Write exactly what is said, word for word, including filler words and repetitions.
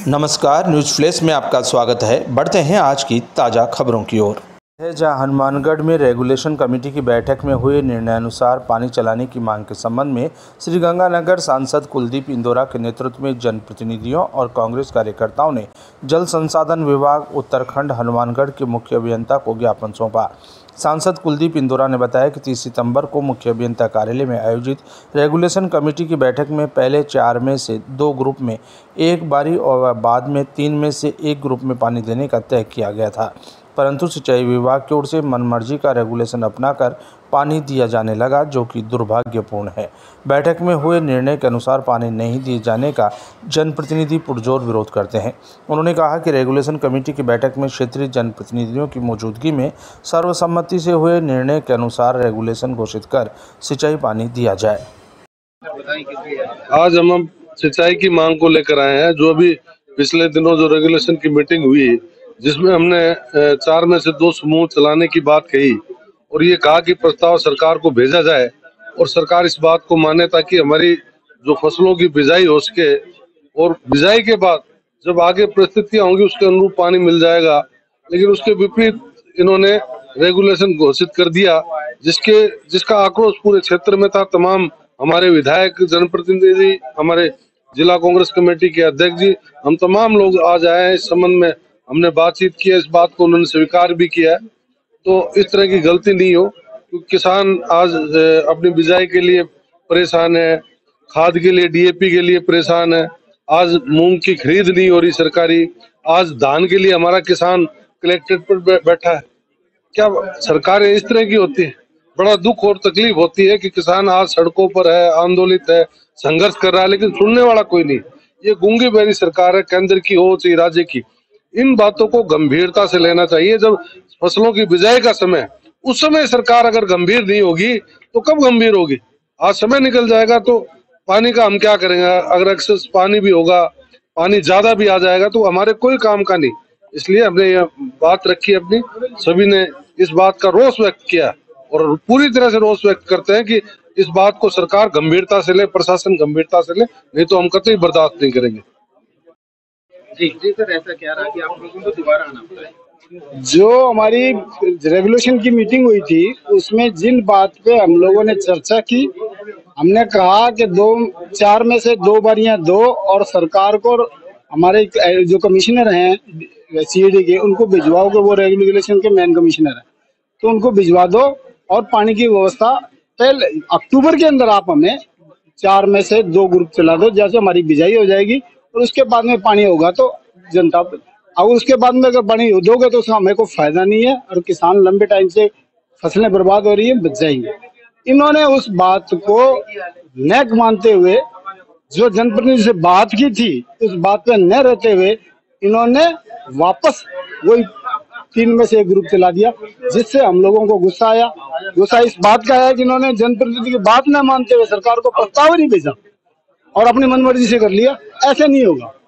नमस्कार, news flash में आपका स्वागत है। बढ़ते हैं आज की ताज़ा खबरों की ओर। है जहां हनुमानगढ़ में रेगुलेशन कमेटी की बैठक में हुए निर्णयानुसार पानी चलाने की मांग के संबंध में श्रीगंगानगर सांसद कुलदीप इंदौरा के नेतृत्व में जनप्रतिनिधियों और कांग्रेस कार्यकर्ताओं ने जल संसाधन विभाग उत्तराखंड हनुमानगढ़ के मुख्य अभियंता को ज्ञापन सौंपा। सांसद कुलदीप इंदौरा ने बताया कि तीस सितंबर को मुख्य अभियंता कार्यालय में आयोजित रेगुलेशन कमेटी की बैठक में पहले चार में से दो ग्रुप में एक बारी और बाद में तीन में से एक ग्रुप में पानी देने का तय किया गया था, परंतु सिंचाई विभाग की ओर से मनमर्जी का रेगुलेशन अपनाकर पानी दिया जाने लगा, जो कि दुर्भाग्यपूर्ण है। बैठक में हुए निर्णय के अनुसार पानी नहीं दिए जाने का जनप्रतिनिधि पुरजोर विरोध करते हैं। उन्होंने कहा कि रेगुलेशन कमेटी की बैठक में क्षेत्रीय जनप्रतिनिधियों की मौजूदगी में सर्वसम्मति से हुए निर्णय के अनुसार रेगुलेशन घोषित कर सिंचाई पानी दिया जाए। आज हम सिंचाई की मांग को लेकर आए हैं। जो अभी पिछले दिनों जो रेगुलेशन की मीटिंग हुई, जिसमें हमने चार में से दो समूह चलाने की बात कही और ये कहा कि प्रस्ताव सरकार को भेजा जाए और सरकार इस बात को माने ताकि हमारी जो फसलों की बिजाई हो सके, और बिजाई के बाद जब आगे परिस्थितियां होंगी उसके अनुरूप पानी मिल जाएगा। लेकिन उसके विपरीत इन्होंने रेगुलेशन घोषित कर दिया, जिसके जिसका आक्रोश पूरे क्षेत्र में था। तमाम हमारे विधायक, जनप्रतिनिधि, हमारे जिला कांग्रेस कमेटी के अध्यक्ष जी, हम तमाम लोग आज आए हैं। इस संबंध में हमने बातचीत की है, इस बात को उन्होंने स्वीकार भी किया है। तो इस तरह की गलती नहीं हो, क्योंकि किसान आज अपनी बिजाई के लिए परेशान है, खाद के लिए, डीएपी के लिए परेशान है। आज मूंग की खरीद नहीं हो रही सरकारी, आज धान के लिए हमारा किसान कलेक्ट्रेट पर बैठा है। क्या सरकारें इस तरह की होती है? बड़ा दुख और तकलीफ होती है कि किसान आज सड़कों पर है, आंदोलित है, संघर्ष कर रहा है, लेकिन सुनने वाला कोई नहीं। ये गूंगी बहरी सरकार है, केंद्र की हो चाहे राज्य की। इन बातों को गंभीरता से लेना चाहिए। जब फसलों की बिजाई का समय, उस समय सरकार अगर गंभीर नहीं होगी तो कब गंभीर होगी? आज समय निकल जाएगा तो पानी का हम क्या करेंगे? अगर एक्सेस पानी भी होगा, पानी ज्यादा भी आ जाएगा तो हमारे कोई काम का नहीं। इसलिए हमने यह बात रखी अपनी, सभी ने इस बात का रोष व्यक्त किया और पूरी तरह से रोष व्यक्त करते हैं कि इस बात को सरकार गंभीरता से ले, प्रशासन गंभीरता से ले, नहीं तो हम कतई बर्दाश्त नहीं करेंगे। जी जी सर, ऐसा क्या रहा कि आप लोगों को दोबारा आना पड़ा? जो हमारी रेगुलेशन की मीटिंग हुई थी, उसमें जिन बात पे हम लोगों ने चर्चा की, हमने कहा कि दो चार में से दो बारियां दो और सरकार को हमारे जो कमिश्नर हैं सीईडी के, उनको भिजवाओ कि वो रेगुलेशन के मेन कमिश्नर हैं, तो उनको भिजवा दो और पानी की व्यवस्था पहले अक्टूबर के अंदर आप हमें चार में से दो ग्रुप चला दो, जैसे हमारी बिजाई हो जाएगी और उसके बाद में पानी होगा तो जनता, और उसके बाद में अगर पानी दोगे तो उसका हमें कोई फायदा नहीं है और किसान लंबे टाइम से फसलें बर्बाद हो रही है, बच जाएंगे। इन्होंने उस बात को न मानते हुए, जो जनप्रतिनिधि से बात की थी उस बात पे न रहते हुए, इन्होंने वापस वही तीन में से एक ग्रुप चला दिया, जिससे हम लोगों को गुस्सा आया। गुस्सा इस बात का है कि इन्होंने जनप्रतिनिधि की बात न मानते हुए सरकार को प्रस्ताव नहीं भेजा और अपनी मनमर्जी से कर लिया। ऐसे नहीं होगा।